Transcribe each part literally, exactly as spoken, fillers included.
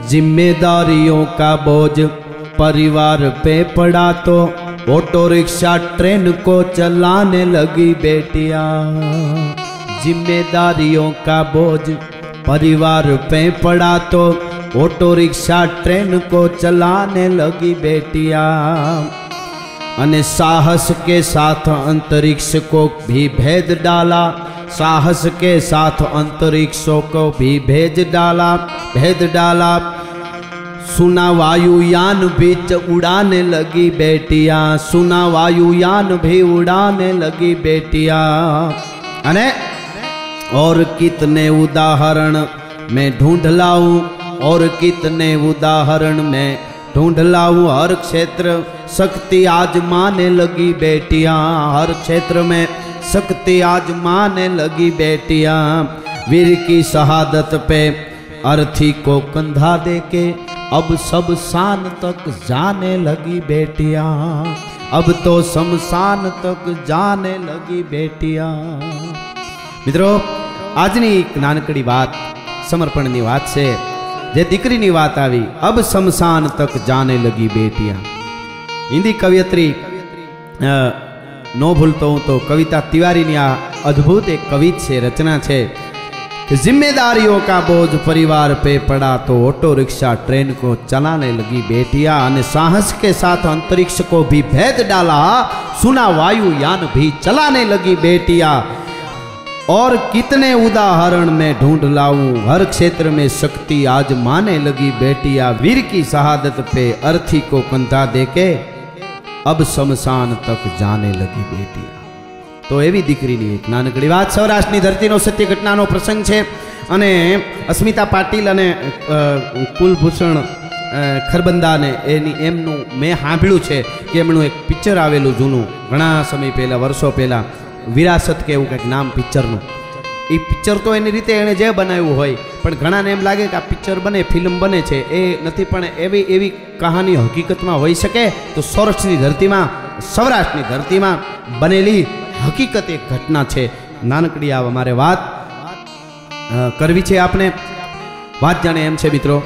जिम्मेदारियों का बोझ परिवार पे पड़ा तो ऑटो रिक्शा ट्रेन को चलाने लगी बेटियां। जिम्मेदारियों का बोझ परिवार पे पड़ा तो ऑटो रिक्शा ट्रेन को चलाने लगी बेटियां। अने साहस के साथ अंतरिक्ष को भी भेज डाला, साहस के साथ अंतरिक्षों को भी भेज डाला भेज डाला सुना वायुयान भी उड़ाने लगी बेटियां, सुना वायुयान भी उड़ाने लगी बेटियां। अने और कितने उदाहरण मैं ढूंढ लाऊं, और कितने उदाहरण मैं ढूंढ लाऊं। हर क्षेत्र शक्ति आजमाने लगी बेटियां, हर क्षेत्र में शक्ति आजमाने लगी बेटियां। वीर की शहादत पे अर्थी को कंधा देके अब सब शान तक जाने लगी बेटियां, अब तो शमशान तक जाने लगी बेटियां। मित्रों, આજની એક નાનકડી વાત સમર્પણની વાત છે, જે દીકરીની વાત આવી, अब शमशान तक जाने लगी बेटियां। हिंदी कवियत्री नो भूलता हूँ तो कविता तिवारी ने आ अद्भुत एक कवित से रचना है कि जिम्मेदारियों का बोझ परिवार पे पड़ा तो ऑटो रिक्शा ट्रेन को चलाने लगी बेटियां। और साहस के साथ अंतरिक्ष को भी भेद डाला, सुना वायुयान भी चलाने लगी बेटियां। और कितने उदाहरण में ढूंढ लाऊं, हर क्षेत्र में शक्ति आजमाने लगी बेटियां। वीर की शहादत पे अर्थी को कंधा देके अब शमशान तक जाने लगी बेटियां। तो एवी दीकरीनी एक नानकड़ी बात, सौराष्ट्रनी धरतीनो सत्य घटनानो प्रसंग छे। अने अस्मिता पाटील अने कुलभूषण खरबंदा ने एनी एमनु मैं सांभळ्युं छे कि एमनुं एक पिक्चर आवेलुं जूनुं घणा समय पहला, वर्षो पहला, विरासत के कंईक नाम पिक्चरનું। એ પિક્ચર તો એની રીતે એણે જે બનાવ્યું હોય, પણ ઘણાને એમ લાગે કે આ પિક્ચર બને, ફિલ્મ બને છે, એ નથી, પણ એવી એવી કહાની હકીકતમાં હોઈ શકે તો સૌરાષ્ટ્રની ધરતીમાં, સૌરાષ્ટ્રની ધરતીમાં બનેલી હકીકત એક ઘટના છે। નાનકડી આ અમારે વાત કરવી છે આપને। વાત જાણે એમ છે મિત્રો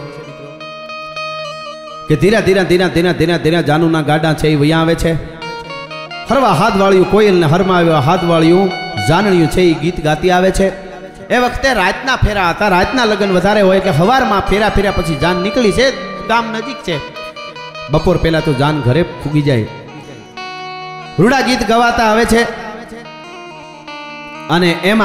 કે ધીરા ધીરા ધીરા ધીરા ધીરા ધીરા જાનુના ગાડા છે એ વયા આવે છે। हरवा हाथ वाळियों कोयल ने हरमाव्यो हाथ वाळियों जानणियों छे ई गीत गाती आवे छे। ए वखते रातना फेरा हता, रातना लगन वधारे होय એટલે हवारमां फेरा फेरा પછી जान નીકળી છે, ગામ નજીક છે। બપોર પહેલા તો જાન ઘરે ફૂગી જાય। રૂડા ગીત ગવાતા આવે છે અને એમાં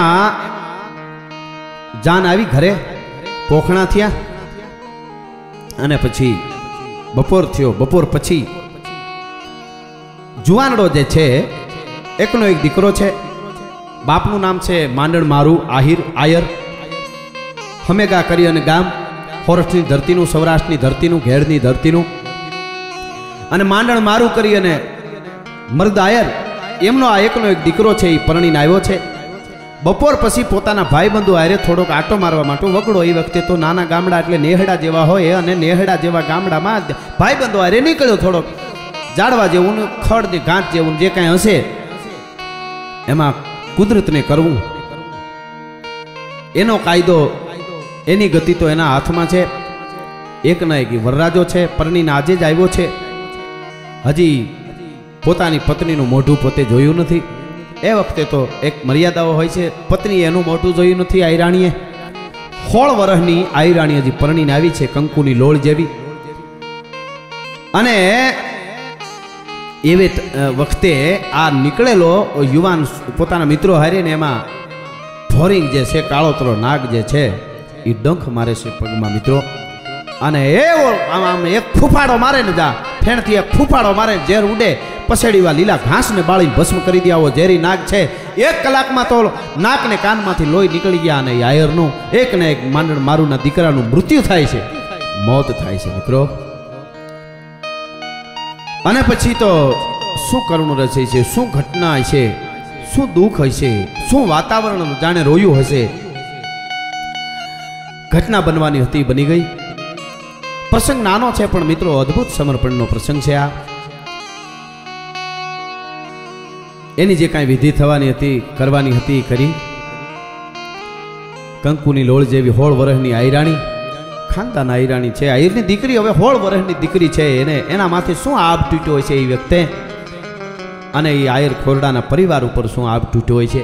જાન આવી ઘરે પોખણા થયા અને પછી બપોર થયો। બપોર પછી जुवानड़ो जे छे एकनो एक दीकरो छे, बापनु नाम छे मांडण मारू आहिर आयर। हमेगा करी अने गाम सौराष्ट्रनी धरतीनु, सौराष्ट्रनी धरतीनु, घेरनी धरतीनु। अने मांडण मारू करी अने मर्द आयर एमनो आ एकनो एक दीकरो छे ई परણીને આવ્યો છે। बपोर पछी पोताना भाईबंधु आरे थोड़ोक आटो मारवा माटे वगड़ो। ए वखते तो नाना गामडा એટલે નેહડા जेवा होय अने નેહડા जेवा गामडामां भाईबंधु आरे નીકળ્યો थोड़ोक जाड़वा जेवू खड़ ने गांठ जेवू जे कई हशे एमां कुदरत ने करवू एनो कायदो एनी गति तो एना हाथ में छे। एक ना एक वरराजो छे, परણીને आजे ज आव्यो छे, हजी पोतानी पत्नीनुं मोढुं पोते जोयुं नथी। ए वखते तो एक मर्यादाओ होय छे, पत्नी एनुं मोढुं जोयुं नथी। आयराणीए सोळ वर्षनी आयराणी हजी परણીને आवी छे, कंकुनी लोळ जेवी। अने एवे वखते आ निकळेलो युवान पोताना मित्रों हारे ने एमां भोरिंग जे छे, काळोतरो नाग जे छे ई डंख मारे छे पगमां मित्रों। अने एवो आम आम एक फूफाड़ो मारे ने जा फेणथी एक फूफाड़ो मारे जेर उडे पसेड़ीवा लीला घास ने बाळी भस्म करी दे आवो जेरी नाग छे। एक कलाकमां तो नाक ने कानमांथी लोही निकળી गया अने आयरनुं एक ने एक मांडण मारूना दीकरानुं मृत्यु थाय छे, मौत थाय छे मित्रों। अने पछी तो शू करुण रचे छे, शू घटना हशे, शू दुख हशे, शू वातावरण जाने रोयु हशे। घटना बनवानी हती, बनी गई। प्रसंग नानो छे पण मित्रों अद्भुत समर्पणनो प्रसंग छे। आ एनी जे कांई विधि थवानी हती, करवानी हती, करी। कंकुनी लोळ जेवी सोळ वर्षनी आयराणी ખાનદાન આયરાણી છે, આયરની દીકરી હવે સોળ વર્ષની દીકરી છે, એને એના માથે શું આબ તૂટ્યો હોય છે એ વ્યક્તિ, અને એ આયર ખોરડાના પરિવાર ઉપર શું આબ તૂટ્યો હોય છે.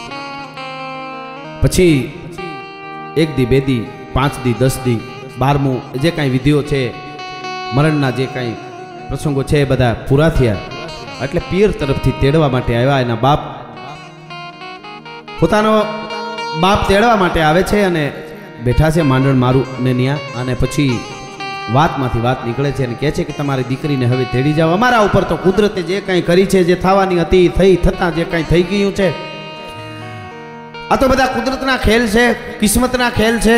પછી એક દી, બે દી, પાંચ દી, દસ દી, બારમું જે કાંઈ વિધિઓ છે, મરણના જે કાંઈ પ્રસંગો છે એ બધા પૂરા થયા એટલે પિયર તરફથી તેડવા માટે આવ્યા. એના બાપ પોતાનો બાપ તેડવા માટે આવે છે અને બેઠા છે માંડણ મારું ને ન્યા. અને પછી વાતમાંથી વાત નીકળે છે અને કહે છે કે તમારી દીકરીને હવે તેડી જાઓ. અમારા ઉપર તો કુદરતે જે કાંઈ કરી છે, જે થવાની હતી થઈ, થતાં જે કાંઈ થઈ ગયું છે, આ તો બધા કુદરતના ખેલ છે, કિસ્મતના ખેલ છે.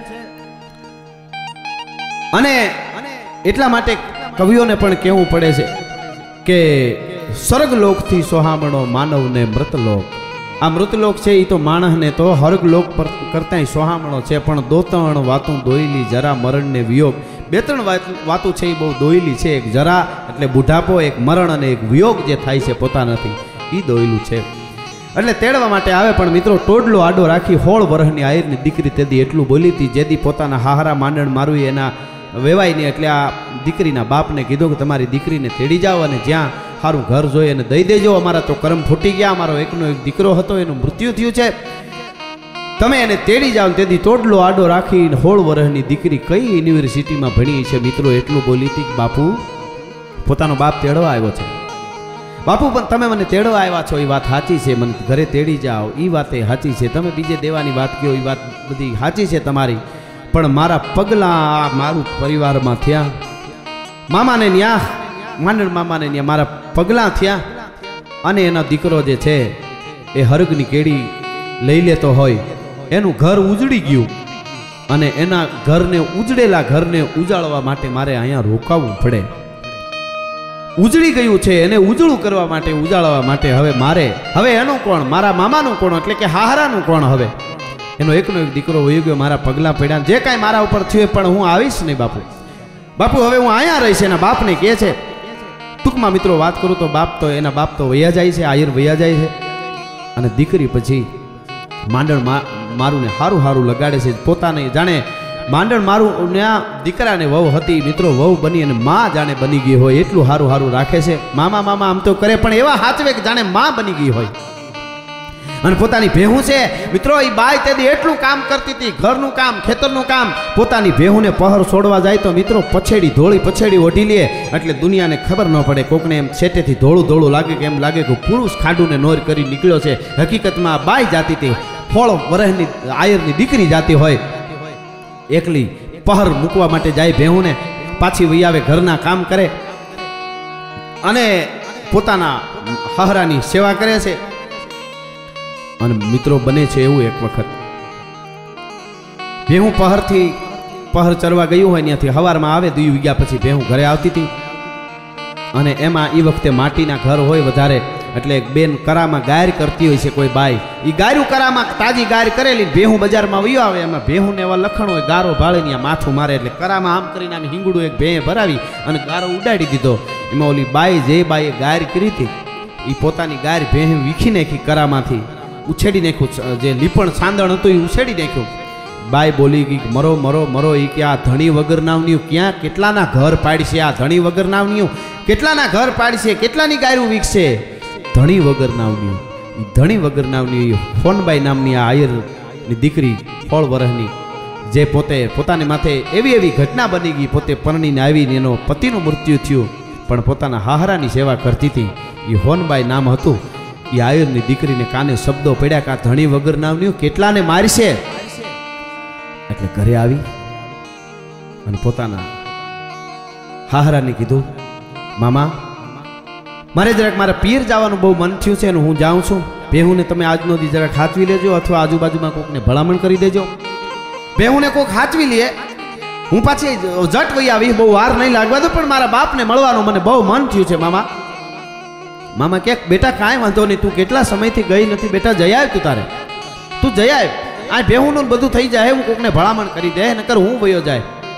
અને એટલા માટે કવિઓને પણ કહેવું પડે છે કે સ્વર્ગલોકથી સોહામણો માનવને મૃતલોક. આ મૃતલોક છે એ તો માણસને તો હર્ગલોક પર કરતાંય સોહામણો છે, પણ દો ત્રણ વાતું દોયલી જરા મરણને વિયોગ. બે ત્રણ વાતું છે એ બહુ દોયલી છે. એક જરા એટલે બુઢાપો, એક મરણ અને એક વિયોગ જે થાય છે પોતાનાથી, એ દોયલું છે. એટલે તેડવા માટે આવે. પણ મિત્રો ટોડલો આડો રાખી સોળ વર્ષની આયરની દીકરી તેદી એટલું બોલી હતી, જેદી પોતાના હાહરા માંડણ મારું એના વેવાય નહીં. એટલે આ દીકરીના બાપને કીધું કે તમારી દીકરીને તેડી જાઓ અને જ્યાં સારું ઘર જોઈએ અને દઈ દેજો. અમારા તો કર્મ ફૂટી ગયા, અમારો એકનો એક દીકરો હતો, એનું મૃત્યુ થયું છે, તમે એને તેડી જાઓ. તેથી ટોડલો આડો રાખીને સોળ વર્ષની દીકરી કઈ યુનિવર્સિટીમાં ભણી છે મિત્રો એટલું બોલી હતી કે બાપુ, પોતાનો બાપ તેડવા આવ્યો છે. બાપુ પણ તમે મને તેડવા આવ્યા છો એ વાત સાચી છે, મને ઘરે તેડી જાઓ એ વાત એ સાચી છે, તમે બીજે દેવાની વાત કહો એ વાત બધી સાચી છે તમારી, પણ મારા પગલાં મારું પરિવારમાં થયા, મામાને ન્યા માંડણ મામાને ન્યા મારા પગલાં થયા, અને એનો દીકરો જે છે એ હરગની કેડી લઈ લેતો હોય, એનું ઘર ઉજળી ગયું, અને એના ઘરને ઉજળેલા ઘરને ઉજાળવા માટે મારે અહીંયા રોકાવવું પડે. ઉજળી ગયું છે એને ઉજળું કરવા માટે, ઉજાળવા માટે હવે મારે, હવે એનું કોણ, મારા મામાનું કોણ, એટલે કે હાહરાનું કોણ? હવે એનો એકનો એક દીકરો વહી ગયો, મારા પગલાં પડ્યા, જે કાંઈ મારા ઉપર થયું પણ હું આવીશ નહીં બાપુ. બાપુ હવે હું અહીંયા રહીશ. એના બાપને કહે છે. ટૂંકમાં મિત્રો વાત કરું તો બાપ તો એના બાપ તો વયા જાય છે, આયર વયા જાય છે, અને દીકરી પછી માંડણ મારું ને હારું હારું લગાડે છે. પોતાને જાણે માંડણ મારું ત્યાં દીકરાને વહુ હતી મિત્રો, વહુ બની અને માં જાણે બની ગઈ હોય એટલું હારું હારું રાખે છે. મામા મામા આમ તો કરે પણ એવા હાચવે કે જાણે માં બની ગઈ હોય. અને પોતાની ભેહું છે મિત્રો, એ બાઈ તેથી એટલું કામ કરતી હતી, ઘરનું કામ, ખેતરનું કામ. પોતાની ભેહુંને પહર છોડવા જાય તો મિત્રો પછેડી ધોળી પછેડી ઓઢી લે, એટલે દુનિયાને ખબર ન પડે. કોકને એમ છેટેથી ધોળું ધોળું લાગે કે એમ લાગે કે પુરુષ ખાડુને નોર કરી નીકળ્યો છે. હકીકતમાં બાઈ જાતી હતી, ફોળ વરહની આયરની દીકરી જાતી હોય, એકલી પહર મૂકવા માટે જાય ભેહુંને, પાછી વહી આવે, ઘરના કામ કરે અને પોતાના હહરાની સેવા કરે છે. અને મિત્રો બને છે એવું એક વખત ભેહું પહરથી પહર ચરવા ગયું હોય, ત્યાંથી હવારમાં આવે, દુઈ વાગ્યા પછી ભેહું ઘરે આવતી હતી. અને એમાં એ વખતે માટીના ઘર હોય વધારે, એટલે બેન કરામાં ગાયર કરતી હોય છે કોઈ બાઈ, એ ગાયરું કરામાં તાજી ગાયર કરેલી ભેહું બજારમાં વયો આવે. એમાં ભેહું ને એવા લખણ હોય, ગારો ભાળીને માથું મારે, એટલે કરામાં આમ કરીને આમ હિંગડું એક ભેં ભરાવી અને ગારો ઉડાડી દીધો. એમાં ઓલી બાઈ જે બાઈએ ગાયર કરી હતી એ પોતાની ગાયર ભેં વીખી નાખી, કરામાંથી ઉછેડી નાખ્યું, જે લીપણ સાંદણ હતું એ ઉછેડી નાખ્યું. બાઈ બોલી ગઈ મરો મરો મરો, એ કે આ ધણી વગર નાવની ક્યાં કેટલાના ઘર પાડશે, આ ધણી વગર નાવની કેટલાના ઘર પાડશે, કેટલાની ગાયરું વીકશે. ધણી વગર નાવની, ધણી વગર નાવની ફોનબાઈ નામની આ આયરની દીકરી સોળ વર્ષની, જે પોતે પોતાની માથે એવી એવી ઘટના બની ગઈ, પોતે પરણીને આવીને એનો પતિનું મૃત્યુ થયું, પણ પોતાના હાહરાની સેવા કરતી હતી. એ હોનબાઈ નામ હતું. એ આયરની દીકરીને કાને શબ્દો પડ્યા કે આ ધણી વગર નાવની કેટલાને મારશે. એટલે ઘરે આવી અને પોતાના હાહરાને કીધું, મામા મારે જરાક મારા પિયર જવાનું બહુ મન થયું છે અને હું જાઉં છું, ભેહુંને તમે આજનો દી જરાક હાચવી લેજો, અથવા આજુબાજુમાં કોકને ભલામણ કરી દેજો. ભેહુંને કોક હાચવી લે, હું પાછી જટ વહી આવી, બહુ વાર નહીં લાગવા દો, પણ મારા બાપને મળવાનું મને બહુ મન થયું છે. મામા મામા કે બેટા કાંઈ વાંધો નહીં, તું કેટલા સમયથી ગઈ નથી, બેટા જઈ આવ, તું તારે તું જઈ આવ, આ ભેહુંનું બધું થઈ જાય, હું કોકને ભલામણ કરી દે, નકર હું વયો જાય.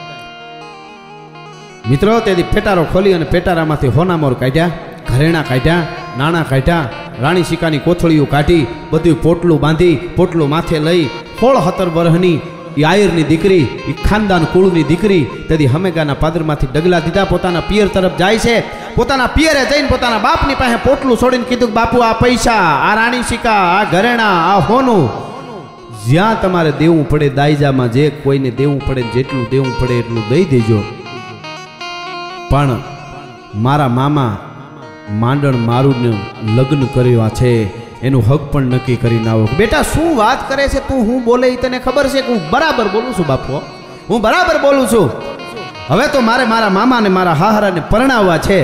મિત્રો તેથી પેટારો ખોલી અને પેટારામાંથી હોનામોર કાઢ્યા, ઘરેણા કાઢ્યા, નાણાં કાઢ્યા, રાણી સિક્કાની કોથળીઓ કાઢી, બધું પોટલું બાંધી, પોટલું માથે લઈ, સોળ સત્તર વર્ષની એ આયરની દીકરી, એ ખાનદાન કુળની દીકરી તેથી હમેગાના પાદરમાંથી ડગલા દીધા, પોતાના પિયર તરફ જાય છે. પોતાના પિયરે જઈને પોતાના બાપની પાસે પોટલું છોડીને કીધું કે બાપુ, આ પૈસા, આ રાણી સિક્કા, આ ઘરેણા, આ હોનું જ્યાં તમારે દેવું પડે, દાયજામાં જે કોઈને દેવું પડે, જેટલું દેવું પડે એટલું દઈ દેજો, પણ મારા મામા માંડણ મારુંને લગ્ન કર્યા છે એનું હક પણ નક્કી કરીને આવો. બેટા શું વાત કરે છે તું? હું બોલે એ તને ખબર છે કે હું બરાબર બોલું છું બાપુ, હું બરાબર બોલું છું. હવે તો મારે મારા મામાને મારા હાહરાને પરણાવવા છે,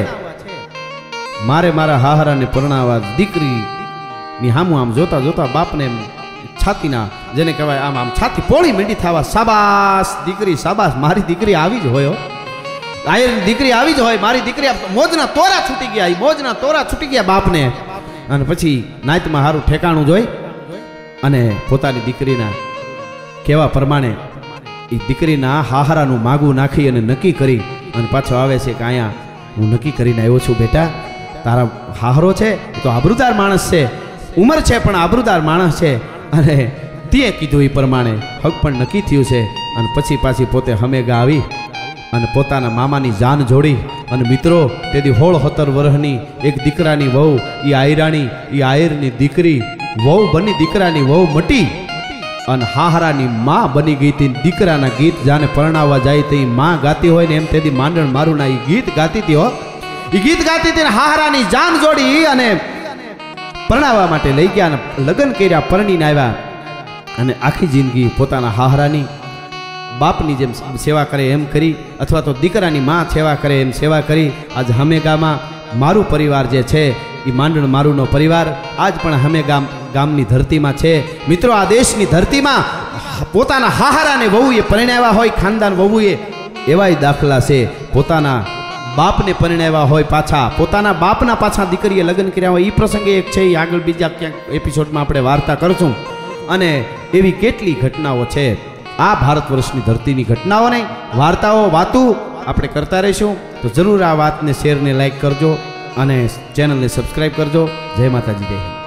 મારે મારા હાહરાને પરણાવવા. દીકરીની હામું આમ જોતા જોતા બાપને છાતીના, જેને કહેવાય આમ આમ છાતી પોળી મીંડી થવા. સાબાસ દીકરી, સાબાસ, મારી દીકરી આવી જ હોય, આયરની દીકરી આવી જ હોય, મારી દીકરી. મોજના તોરા છૂટી ગયા, મોજના તોરા છૂટી ગયા બાપને. અને પછી નાયતમાં સારું ઠેકાણું જોઈ અને પોતાની દીકરીના કહેવા પ્રમાણે એ દીકરીના હાહરાનું માગું નાખી અને નક્કી કરી અને પાછો આવે છે કે અહીંયા હું નક્કી કરીને આવ્યો છું બેટા, તારા હાહરો છે તો આબરૂદાર માણસ છે, ઉંમર છે પણ આબરૂદાર માણસ છે, અને તે કીધું એ પ્રમાણે હક પણ નક્કી થયું છે. અને પછી પાછી પોતે હમેગા આવી અને પોતાના મામાની જાન જોડી. અને મિત્રો તેથી હોળ સત્તર વર્ષની એક દીકરાની વહુ, એ આયરાણી, એ આયરની દીકરી વહુ બની, દીકરાની વહુ મટી અને હાહરાની માં બની ગઈ હતી. દીકરાના ગીત જાને પરણાવવા જાય તે માં ગાતી હોય ને એમ તેથી માંડણ મારુંના એ ગીત ગાતી હતી. હો એ ગીત ગાતી હતી, હાહરાની જાન જોડી અને પરણાવવા માટે લઈ ગયા અને લગ્ન કર્યા, પરણીને આવ્યા. અને આખી જિંદગી પોતાના હાહરાની બાપની જેમ સેવા કરે એમ કરી, અથવા તો દીકરાની માં સેવા કરે એમ સેવા કરી. આજ હમેગામાં મારું પરિવાર જે છે એ માંડણ મારુંનો પરિવાર આજ પણ હમેગામ ગામની ધરતીમાં છે. મિત્રો આ દેશની ધરતીમાં પોતાના હાહરાને વહુએ પરણાવ્યા હોય, ખાનદાન વહુએ એવાય દાખલા છે. પોતાના બાપને પરણાવ્યા હોય, પાછા પોતાના બાપના પાછા દીકરીએ લગ્ન કર્યા હોય, એ પ્રસંગે એક છે, એ આગળ બીજા ક્યાંક એપિસોડમાં આપણે વાર્તા કરશું. અને એવી કેટલી ઘટનાઓ છે આ ભારત વર્ષની ધરતીની ઘટનાઓને, વાર્તાઓ, વાતું આપણે કરતા રહીશું. તો જરૂર આ વાતને શેરને લાઈક કરજો અને ચેનલને સબસ્ક્રાઈબ કરજો. જય માતાજી, જય હિન્દ.